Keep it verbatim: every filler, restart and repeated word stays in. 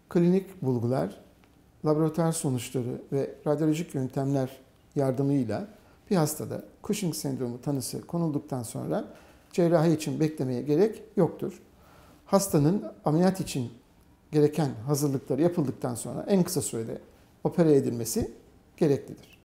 klinik bulgular, laboratuvar sonuçları ve radyolojik yöntemler yardımıyla bir hastada Cushing sendromu tanısı konulduktan sonra cerrahi için beklemeye gerek yoktur. Hastanın ameliyat için gereken hazırlıkları yapıldıktan sonra en kısa sürede opere edilmesi gereklidir.